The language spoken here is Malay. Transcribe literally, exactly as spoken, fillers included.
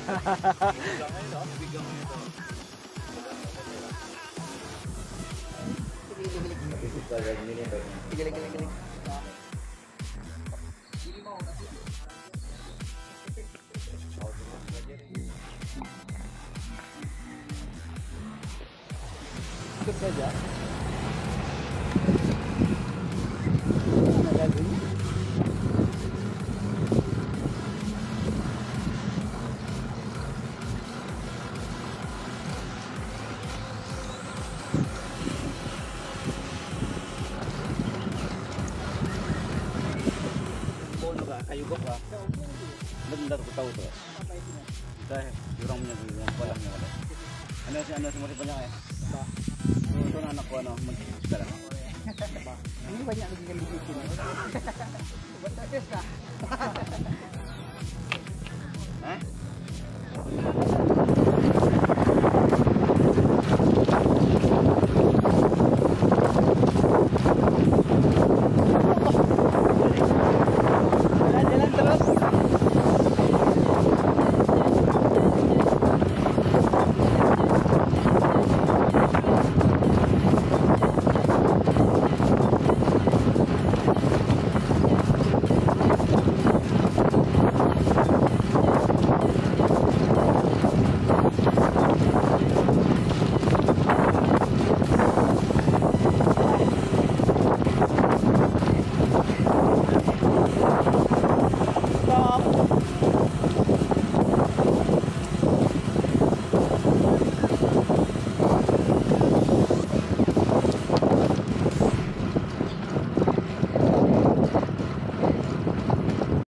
Ikut saja. Kayu gok lah. Benar aku tahu tuh. Dah, kurang punya yang kolangnya ada. Ano si ano si Mori punya ya? Itu anak ko ano, sekarang. Ini banyak lagi yang di sini. Betul ya.